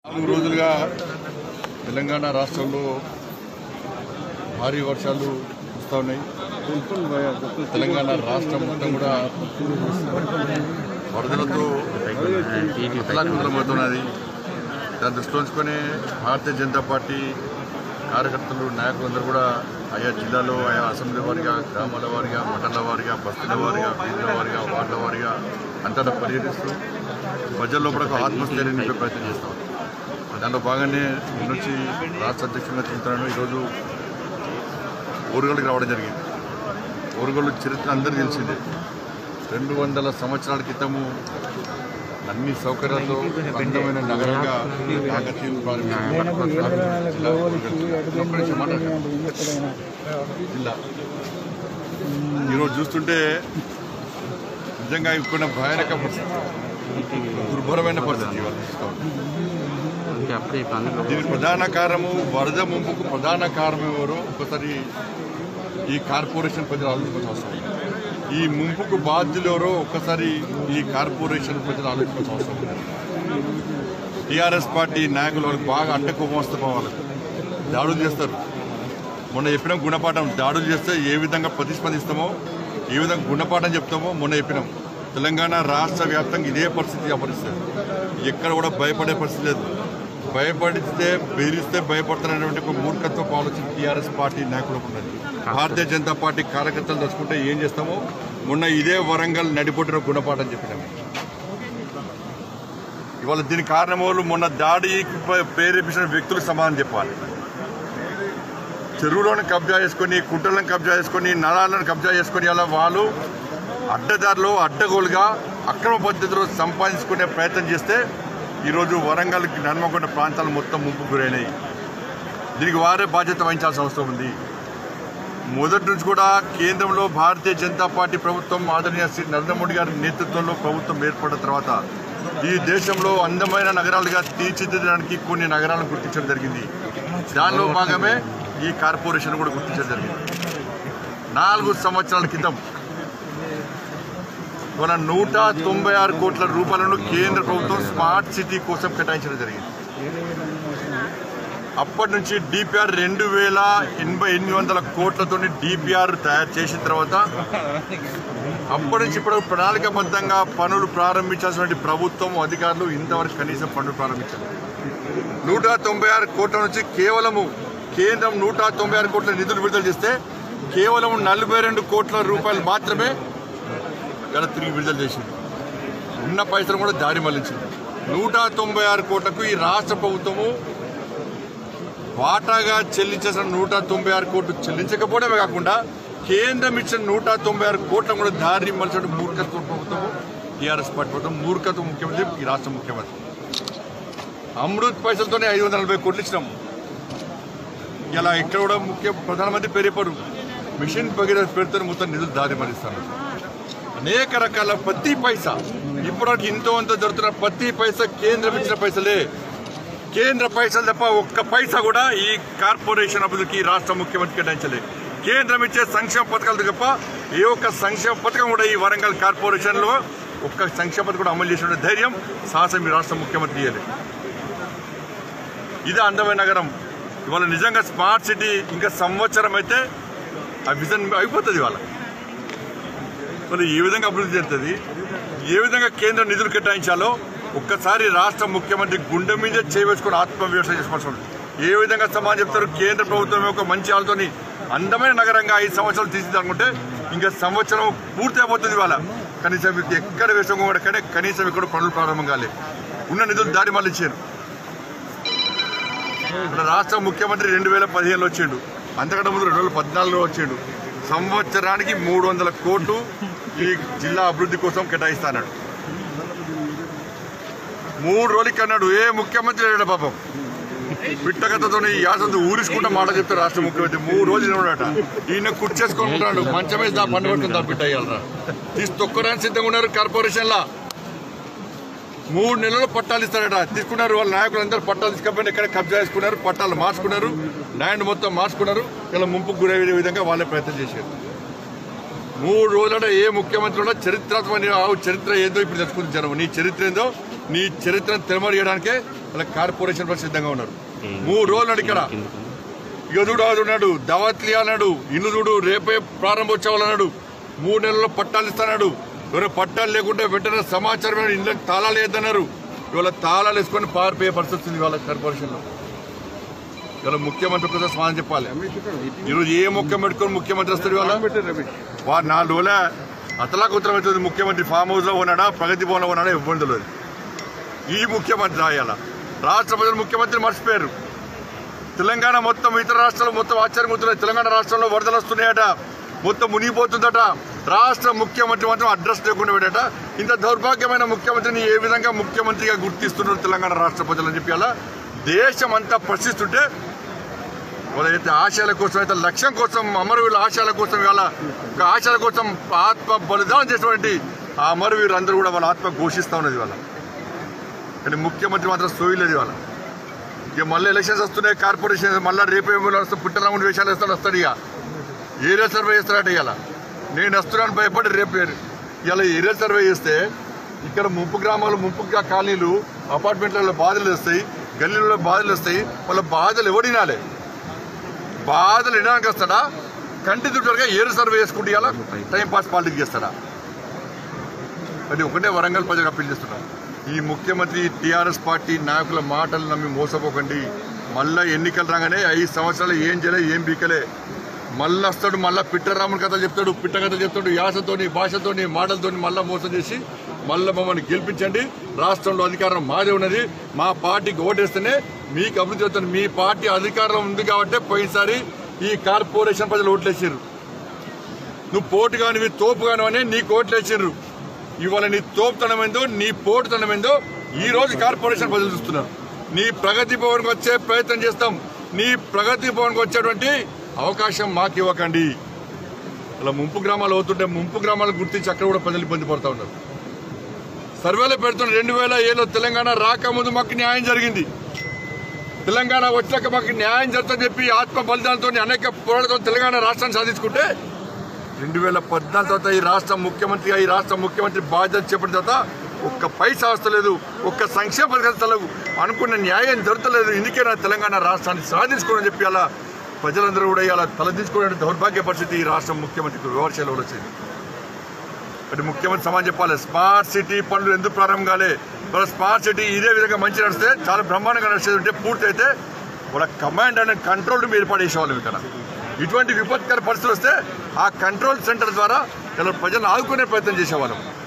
4 రోజులుగా తెలంగాణ రాష్ట్రంలో భారీ వర్షాలు వస్తూ ఉన్నాయి. తెలంగాణ రాష్ట్రం మొత్తం కూడా వరదలతో అతలాకుతలమవుతున్నది. దాన్ని దృష్టిలో ఉంచుకొని భారతీయ జనతా పార్టీ కార్యకర్తలు నాయకులందరూ కూడా ఆయా జిల్లాలో ఆయా అసెంబ్లీ వారిగా, గ్రామాల వారిగా, మండల వారిగా, బస్తీల వారిగా, వీధుల వారిగా, వార్డుల వారిగా అంతటా పర్యటిస్తూ ప్రజల్లో కూడా ఆత్మస్థైర్యం నింపే ప్రయత్నం చేస్తాం. దాంట్లో భాగంగానే నుంచి రాష్ట్ర అధ్యక్షుడిగా తిరుగుతున్నాను. ఈరోజు ఓరుగల్లుకి రావడం జరిగింది. ఓరుగల్లు చరిత్ర అందరికీ తెలిసిందే. 200 సంవత్సరాల క్రితము అన్ని సౌకర్యాలతో అందమైన నగరంగా కాకతీయులు జిల్లా ఈరోజు చూస్తుంటే నిజంగా ఇక్కడ భయానక పరిస్థితి, దుర్భరమైన పరిస్థితి. దీనికి ప్రధాన కారణము వరద ముంపుకు ప్రధాన కారణం ఎవరో ఒకసారి ఈ కార్పొరేషన్ ప్రజలు ఆలోచించాల్సిన అవసరం. ఈ ముంపుకు బాధ్యులు ఎవరో ఒక్కసారి ఈ కార్పొరేషన్ ప్రజలు ఆలోచించాల్సిన అవసరం ఉంది. టీఆర్ఎస్ పార్టీ నాయకులు వాళ్ళకి బాగా అడ్డకోపం వస్తే వాళ్ళకు దాడులు చేస్తారు. మొన్న చెప్పినాం గుణపాఠం, దాడులు చేస్తే ఏ విధంగా ప్రతిస్పందిస్తామో, ఏ విధంగా గుణపాఠం చెప్తామో మొన్న చెప్పినాం. తెలంగాణ రాష్ట్ర వ్యాప్తంగా ఇదే పరిస్థితి అపరిస్తుంది. ఎక్కడ కూడా భయపడే పరిస్థితి లేదు. భయపడితే బెదిరిస్తే భయపడుతున్నటువంటి ఒక మూర్ఖత్వపు ఆలోచన టీఆర్ఎస్ పార్టీ నాయకులకు ఉన్నది. భారతీయ జనతా పార్టీ కార్యకర్తలు తెచ్చుకుంటే ఏం చేస్తామో మొన్న ఇదే వరంగల్ నడిపొట్టిన గుణపాఠం చెప్పినాము. ఇవాళ దీనికి కారణం వాళ్ళు మొన్న దాడికి ప్రేరేపించిన వ్యక్తులకు సమాధానం చెప్పాలి. చెరువులను కబ్జా చేసుకొని, కుంటలను కబ్జా చేసుకొని, నలాలను కబ్జా చేసుకొని అలా వాళ్ళు అడ్డదారిలో అడ్డగోలుగా అక్రమ పద్ధతిలో సంపాదించుకునే ప్రయత్నం చేస్తే ఈరోజు వరంగల్కి హన్మకొండ ప్రాంతాలు మొత్తం ముంపు గురైనాయి. దీనికి వారే బాధ్యత వహించాల్సిన అవసరం ఉంది. మొదటి నుంచి కూడా కేంద్రంలో భారతీయ జనతా పార్టీ ప్రభుత్వం ఆదరణీయ శ్రీ నరేంద్ర మోడీ గారి నేతృత్వంలో ప్రభుత్వం ఏర్పడిన తర్వాత ఈ దేశంలో అందమైన నగరాలుగా తీర్చిదిద్దడానికి కొన్ని నగరాలను గుర్తించడం జరిగింది. దానిలో భాగమే ఈ కార్పొరేషన్ కూడా గుర్తించడం జరిగింది. 4 సంవత్సరాల క్రితం మన 196 కోట్ల రూపాయలను కేంద్ర ప్రభుత్వం స్మార్ట్ సిటీ కోసం కేటాయించడం జరిగింది. అప్పటి నుంచి డిపిఆర్ 2800 కోట్లతో డిపిఆర్ తయారు చేసిన తర్వాత అప్పటి నుంచి ఇప్పుడు ప్రణాళికాబద్ధంగా పనులు ప్రారంభించాల్సిన ప్రభుత్వం అధికారులు ఇంతవరకు కనీసం పనులు ప్రారంభించారు. 196 కోట్ల నుంచి కేవలము కేంద్రం 196 కోట్ల నిధులు విడుదల చేస్తే కేవలం 42 కోట్ల రూపాయలు మాత్రమే ఇక్కడ తిరిగి విడుదల చేసింది. ఉన్న పైసలు కూడా దారి మళ్లించింది. 196 కోట్లకు ఈ రాష్ట్ర ప్రభుత్వము వాటాగా చెల్లించాల్సిన 196 కోట్లు చెల్లించకపోవడమే కాకుండా కేంద్రం ఇచ్చిన 196 కోట్లను కూడా దారి మలిచిన మూర్ఖత్వ ప్రభుత్వము టీఆర్ఎస్ పార్టీ ప్రభుత్వం, మూర్ఖత్వ ముఖ్యమంత్రి ఈ రాష్ట్ర ముఖ్యమంత్రి. అమృత్ పైసలతోనే 540 కోట్లు ఇచ్చినాం. ఇలా ఇక్కడ కూడా ప్రధానమంత్రి పేరేపారు మిషన్ భగీరథ పేరుతో మొత్తం నిధులు దారి మలిస్తాను. అనేక రకాల ప్రతి పైసా ఇప్పటివరకు ఇంతో అంత జరుగుతున్న ప్రతి పైసా కేంద్రం ఇచ్చిన పైసలే. కేంద్ర పైసలు తప్ప ఒక్క పైసా కూడా ఈ కార్పొరేషన్ అభివృద్ధికి రాష్ట్ర ముఖ్యమంత్రి కేటాయించలేదు. కేంద్రం ఇచ్చే సంక్షేమ పథకాలు తప్ప ఏ ఒక్క సంక్షేమ పథకం కూడా ఈ వరంగల్ కార్పొరేషన్లో ఒక్క సంక్షేమ పథకం కూడా అమలు చేసిన ధైర్యం, సాహసం ఈ రాష్ట్ర ముఖ్యమంత్రి ఇవ్వలేదు. ఇది అందమైన నగరం. ఇవాళ నిజంగా స్మార్ట్ సిటీ ఇంకా సంవత్సరం అయితే ఆ విజన్ అయిపోతుంది. ఇవాళ ఏ విధంగా అభివృద్ధి జరుగుతుంది, ఏ విధంగా కేంద్ర నిధులు కేటాయించాలో ఒక్కసారి రాష్ట్ర ముఖ్యమంత్రి గుండె మీద చేయవేసుకుని ఆత్మవిమర్శ చేసుకోవాల్సి ఉంటుంది. ఏ విధంగా సమాజం చెప్తారు, కేంద్ర ప్రభుత్వం ఒక మంచి ఆలోచనతోని అందమైన నగరంగా 5 సంవత్సరాలు తీర్చిదనుకుంటే ఇంకా సంవత్సరం పూర్తి అయిపోతుంది. ఇవాళ కనీసం ఎక్కడ వేసుకో కూడా కనీసం ఇక్కడ పనులు ప్రారంభం కాలేదు. ఉన్న నిధులు దారి మళ్ళించారు. రాష్ట్ర ముఖ్యమంత్రి 2015లో వచ్చిండు, అంతకంటే ముందు 2014లో వచ్చిండు. సంవత్సరానికి 300 కోట్లు ఈ జిల్లా అభివృద్ధి కోసం కేటాయిస్తాడు. 3 రోజులకి అన్నాడు. ఏ ముఖ్యమంత్రి లేడు పాపం. పిట్టకథతో ఈ యాసంతో ఊరించుకుంటా మాట చెప్తారు రాష్ట్ర ముఖ్యమంత్రి. 3 రోజులు ఉన్నాడట. ఈయన కుర్చేసుకుంటున్నాడు. మంచం వేసి పండు పడుతుందా బిడ్డ అయ్యాలరా తీసి తొక్కడానికి సిద్ధంగా ఉన్నారు. కార్పొరేషన్లా 3 నెలలు పట్టాలు ఇస్తారట. తీసుకున్నారు. వాళ్ళ నాయకులు అందరూ పట్టాలు తీసుకపోయినా ఎక్కడ కబ్జా చేసుకున్నారు, పట్టాలు మార్చుకున్నారు, ల్యాండ్ మొత్తం మార్చుకున్నారు. ఇలా ముంపుకు గురయ్యే విధంగా వాళ్ళే ప్రయత్నం చేశారు. 3 రోజులంటే ఏ ముఖ్యమంత్రి ఉన్నా చరిత్రాత్మక చరిత్ర ఏదో ఇప్పుడు తెలుసుకుంది జనం. నీ చరిత్ర ఏందో, నీ చరిత్రను తెరమరియడానికే అలా కార్పొరేషన్ వాళ్ళు సిద్ధంగా ఉన్నారు. 3 రోజులు నాడు ఇక్కడ యోధుడు అన్నాడు, దావత్లి అన్నాడు, ఇల్లు చూడు రేపే ప్రారంభోత్సవాలు అన్నాడు, 3 నెలల్లో పట్టాలు ఇస్తాడు. ఎవరైనా పట్టాలు లేకుంటే వెంటనే సమాచారం ఇళ్ళకి తాళాలు వేద్దన్నారు. ఇవాళ తాళాలు వేసుకొని పారిపోయే పరిస్థితి వచ్చింది వాళ్ళ కార్పొరేషన్లో. ఇవాళ ముఖ్యమంత్రి ఒకసారి సమాధానం చెప్పాలి. ఈరోజు ఏ మొక్క పెట్టుకొని ముఖ్యమంత్రి వస్తాడు? ఇవాళ 4 రోజుల అతలాకు ఉత్తరం అవుతుంది. ముఖ్యమంత్రి ఫామ్ హౌస్ లో ఉన్నాడా, ప్రగతి భవన్ లో ఉన్నాడా ఇవ్వండి తెలియదు. ఈ ముఖ్యమంత్రి రాయాల రాష్ట్ర ప్రజలు ముఖ్యమంత్రి మర్చిపోయారు. తెలంగాణ మొత్తం ఇతర రాష్ట్రాలు మొత్తం ఆశ్చర్యపోతున్నాయి. తెలంగాణ రాష్ట్రంలో వరదలు వస్తున్నాయట, మొత్తం మునిగిపోతుందట. రాష్ట్ర ముఖ్యమంత్రి మాత్రం అడ్రస్ లేకుండా పెట్టట. ఇంత దౌర్భాగ్యమైన ముఖ్యమంత్రిని ఏ విధంగా ముఖ్యమంత్రిగా గుర్తిస్తున్నారు తెలంగాణ రాష్ట్ర ప్రజలని చెప్పి అలా దేశం అంతా ప్రశ్నిస్తుంటే వాళ్ళైతే ఆశయాల కోసం అయితే లక్ష్యం కోసం అమరవీరుల ఆశయాల కోసం ఇవాళ ఒక ఆశయాల కోసం ఆత్మ బలిదానం చేసినటువంటి ఆ అమరవీరులు అందరూ కూడా వాళ్ళ ఆత్మ ఘోషిస్తూ ఉన్నది ఇవాళ. కానీ ముఖ్యమంత్రి మాత్రం సోయలేదు ఇవాళ. ఇక మళ్ళీ ఎలక్షన్స్ వస్తున్నాయి, కార్పొరేషన్ మళ్ళీ రేపు పుట్టరాముడు వేషాలు వస్తాడు. ఇక ఏరియా సర్వే చేస్తారట. ఇవాళ నేను వస్తున్నాను భయపడి రేపు ఇలా ఏరియా సర్వే చేస్తే ఇక్కడ ముంపు గ్రామాలు ముంపు కాలనీలు అపార్ట్మెంట్లలో బాధలు వస్తాయి, గల్లీలలో బాధలు వస్తాయి. వాళ్ళ బాధలు ఎవడినాలే? బాధలు వినడానికి వస్తాడా? కంటి దుట్టుగా ఏరు సర్వే చేసుకుంటే ఇలా టైంపాస్ పాలిటిక్స్ చేస్తాడా? అది ఒకటే వరంగల్ ప్రజలకు అప్పీల్ చేస్తున్నా. ఈ ముఖ్యమంత్రి టీఆర్ఎస్ పార్టీ నాయకుల మాటలు నమ్మి మోసపోకండి. మళ్ళా ఎన్నికలు రాగానే 5 సంవత్సరాలు ఏం చేయలే, ఏం బీకలే, మళ్ళీ వస్తాడు. మళ్ళీ పిట్టరాముని కథ చెప్తాడు, పిట్ట కథ చెప్తాడు. యాసతోని భాషతోని మాటలతోని మళ్ళీ మోసం చేసి మళ్ళీ మమ్మల్ని గెలిపించండి. రాష్ట్రంలో అధికారం మాదే ఉన్నది, మా పార్టీకి ఓటేస్తేనే మీకు అభివృద్ధి అవుతుంది. మీ పార్టీ అధికారం ఉంది కాబట్టి పోయినసారి ఈ కార్పొరేషన్ ప్రజలు ఓట్లేసారు. నువ్వు పోటు కానివి తోపు కానివని నీకు ఓట్లేసారు. ఇవాళ నీ తోపుతనమేందో నీ పోటుతనమేందో ఈ రోజు కార్పొరేషన్ ప్రజలు చూస్తున్నారు. నీ ప్రగతి భవన్కి వచ్చే ప్రయత్నం చేస్తాం. నీ ప్రగతి భవన్కి వచ్చేటువంటి అవకాశం మాకు ఇవ్వకండి. అలా ముంపు గ్రామాలు అవుతుంటే ముంపు గ్రామాలను గుర్తించి అక్కడ కూడా ప్రజలు ఇబ్బంది పడుతూ ఉన్నారు. సర్వేలో పెడుతున్న 2007లో తెలంగాణ రాకముందు మాకు న్యాయం జరిగింది, తెలంగాణ వచ్చాక మాకు న్యాయం జరుగుతుందని చెప్పి ఆత్మ బలిదానంతో అనేక పోరాటంతో తెలంగాణ రాష్ట్రాన్ని సాధించుకుంటే 2014 తర్వాత ఈ రాష్ట్ర ముఖ్యమంత్రి బాధ్యత చెప్పిన తర్వాత ఒక్క పైసా వస్తలేదు, ఒక్క సంక్షేమ పథకాలు అనుకున్న న్యాయం జరుగుతలేదు. ఇందుకే నా తెలంగాణ రాష్ట్రాన్ని సాధించుకోవడం చెప్పి అలా ప్రజలందరూ కూడా ఇలా తలదించుకునే దౌర్భాగ్య పరిస్థితి ఈ రాష్ట్ర ముఖ్యమంత్రికి వివక్షలో వచ్చింది. అంటే ముఖ్యమంత్రి సమాజం చెప్పాలి. స్మార్ట్ సిటీ పనులు ఎందుకు ప్రారంభం కాలే? వాళ్ళ స్మార్ట్ సిటీ ఇదే విధంగా మంచి నడిస్తే చాలా బ్రహ్మాండంగా నడిచేది ఉంటే పూర్తి అయితే వాళ్ళ కమాండ్ అండ్ కంట్రోల్ రూమ్ ఏర్పాటు చేసేవాళ్ళం. ఇక్కడ ఇటువంటి విపత్కర పరిస్థితులు వస్తే ఆ కంట్రోల్ సెంటర్ ద్వారా ఇలా ప్రజలను ఆదుకునే ప్రయత్నం చేసేవాళ్ళం.